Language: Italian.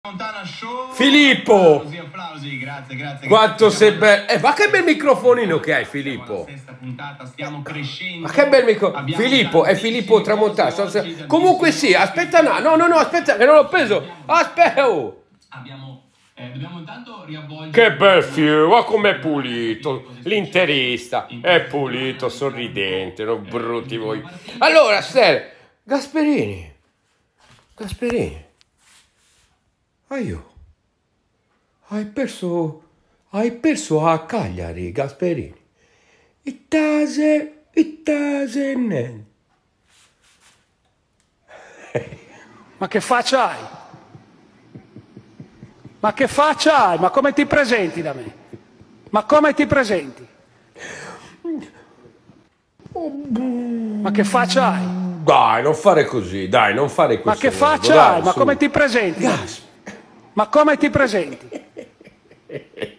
Montana Show. Filippo! Applausi, grazie. Quanto sei bello! Ma che bel microfonino che hai, Filippo! Sesta puntata, stiamo crescendo. Ma che bel microfono! Filippo, è Filippo Tramontano. Comunque sì, aspetta, no, aspetta, che non l'ho preso! Aspetta! Oh. Dobbiamo intanto riavvolgere. Che bel film, ma com'è pulito! L'interista è pulito, sorridente, non brutti voi. Allora, Stel, Gasperini. Hai perso a Cagliari, Gasperini. Ittase niente. Ma che faccia hai? Ma che faccia hai? Ma come ti presenti da me? Ma come ti presenti? Ma che faccia hai? Dai, non fare così, dai, non fare questo. Ma che faccia hai? Ma come ti presenti? Ma come ti presenti?